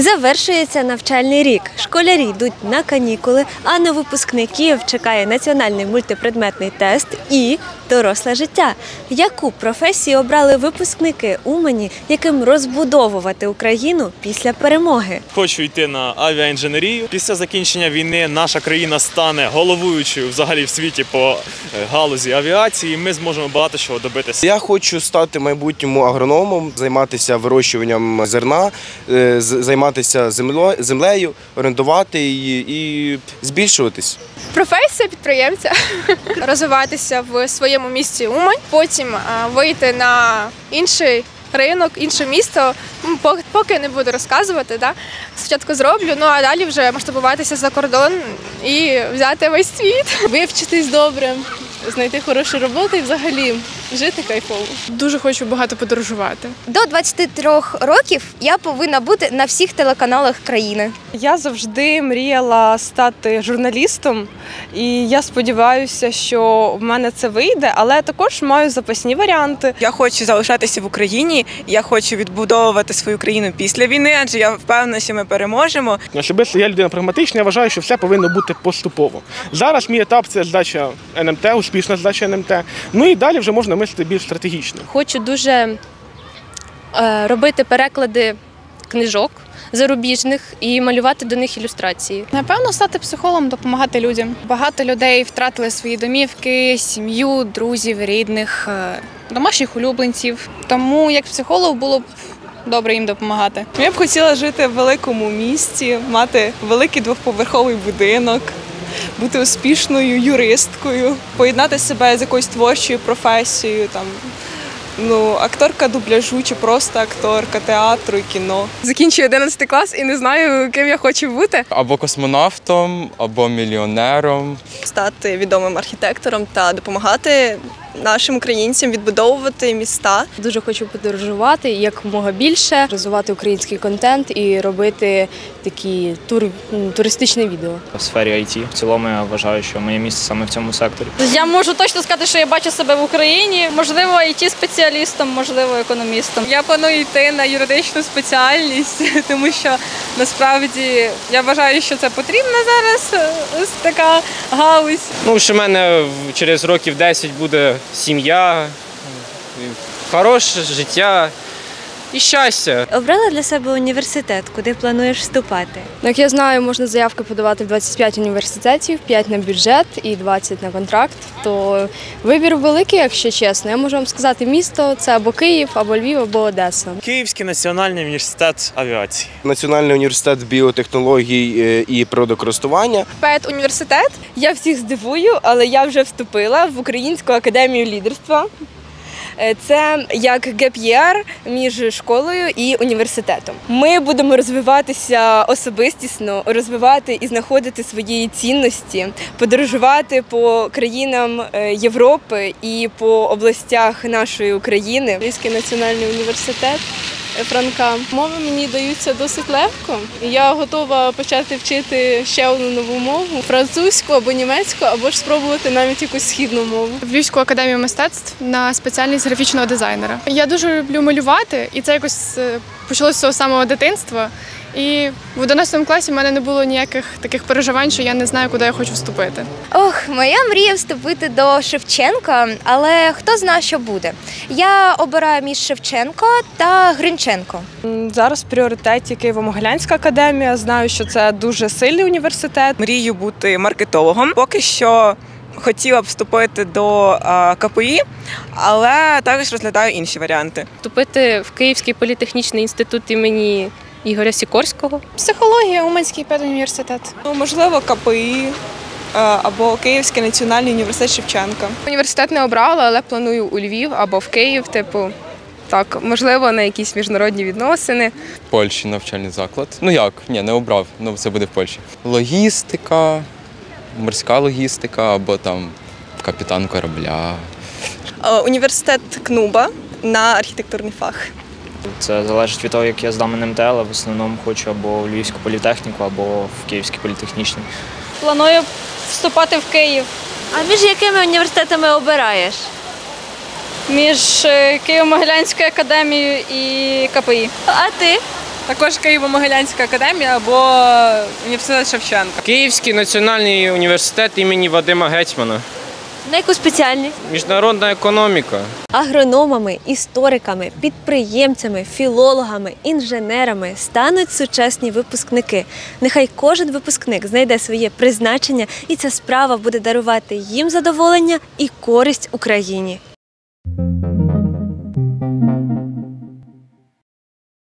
Завершується навчальний рік. Школярі йдуть на канікули, а на випускників чекає національний мультипредметний тест і доросле життя. Яку професію обрали випускники Умані, яким розбудовувати Україну після перемоги? Хочу йти на авіаінженерію. Після закінчення війни наша країна стане головуючою взагалі в світі по галузі авіації. Ми зможемо багато чого добитися. Я хочу стати майбутньому агрономом, займатися вирощуванням зерна, займатися землею, орендувати її і збільшуватись. Професія підприємця, розвиватися в своєму місті Умань, потім вийти на інший ринок, інше місто, поки не буду розказувати, да? Спочатку зроблю, а далі вже масштабуватися за кордон і взяти весь світ. Вивчитись добре, знайти хорошу роботу і взагалі жити кайфово. Дуже хочу багато подорожувати. До 23 років я повинна бути на всіх телеканалах країни. Я завжди мріяла стати журналістом, і я сподіваюся, що в мене це вийде, але також маю запасні варіанти. Я хочу залишатися в Україні, я хочу відбудовувати свою країну після війни, адже я впевнена, що ми переможемо. Особисто я людина прагматична, я вважаю, що все повинно бути поступово. Зараз мій етап – це здача НМТ, успішна здача НМТ, і далі вже можна мислити більш стратегічно. Хочу дуже робити переклади книжок зарубіжних і малювати до них ілюстрації. Напевно, стати психологом, допомагати людям. Багато людей втратили свої домівки, сім'ю, друзів, рідних, домашніх улюбленців. Тому як психолог було б добре їм допомагати. Я б хотіла жити в великому місті, мати великий двоповерховий будинок, бути успішною юристкою, поєднати себе з якоюсь творчою професією, акторка дубляжу чи просто акторка театру і кіно. Закінчую 11 клас і не знаю, ким я хочу бути. Або космонавтом, або мільйонером. Стати відомим архітектором та допомагати нашим українцям відбудовувати міста. Дуже хочу подорожувати якомога більше, розвивати український контент і робити такі туристичні відео. В сфері IT. В цілому я вважаю, що моє місце саме в цьому секторі. Я можу точно сказати, що я бачу себе в Україні. Можливо, IT-спеціалістом, можливо, економістом. Я планую йти на юридичну спеціальність, тому що насправді я вважаю, що це потрібно зараз, ось така галузь. Що в мене через років 10 буде сім'я, хороше життя і щастя. Обрала для себе університет, куди плануєш вступати? Як я знаю, можна заявки подавати в 25 університетів, 5 на бюджет і 20 на контракт. То вибір великий, якщо чесно. Я можу вам сказати, місто – це або Київ, або Львів, або Одеса. Київський національний університет авіації. Національний університет біотехнологій і природокористування. Педуніверситет. Я всіх здивую, але я вже вступила в Українську академію лідерства. Це як gap-year між школою і університетом. Ми будемо розвиватися особистісно, розвивати і знаходити свої цінності, подорожувати по країнам Європи і по областях нашої України. Львівський національний університет Франка. Мови мені даються досить легко. Я готова почати вчити ще одну нову мову – французьку або німецьку, або ж спробувати навіть якусь східну мову. В Львівську академію мистецтв на спеціальність графічного дизайнера. Я дуже люблю малювати, і це якось почалося з того самого дитинства. І в 11 класі в мене не було ніяких таких переживань, що я не знаю, куди я хочу вступити. Моя мрія вступити до Шевченка, але хто знає, що буде. Я обираю між Шевченко та Гринченко. Зараз в пріоритеті Києво-Могилянська академія. Знаю, що це дуже сильний університет. Мрію бути маркетологом. Поки що хотіла б вступити до КПІ, але також розглядаю інші варіанти. Вступити в Київський політехнічний інститут імені Ігоря Сікорського. Психологія, Уманський педуніверситет. Можливо, КПІ або Київський національний університет Шевченка. Університет не обрала, але планую у Львів або в Київ, можливо, на якісь міжнародні відносини. В Польщі навчальний заклад. Не обрав, це буде в Польщі. Логістика, морська логістика або капітан корабля. Університет КНУБА на архітектурний фах. Це залежить від того, як я здам НМТ, але в основному хочу або в Львівську політехніку, або в Київський політехнічний. Планую вступати в Київ. А між якими університетами обираєш? Між Києво-Могилянською академією і КПІ. А ти? Також Києво-Могилянська академія або університет Шевченка. Київський національний університет імені Вадима Гетьмана. На яку спеціальність? Міжнародна економіка. Агрономами, істориками, підприємцями, філологами, інженерами стануть сучасні випускники. Нехай кожен випускник знайде своє призначення, і ця справа буде дарувати їм задоволення і користь Україні.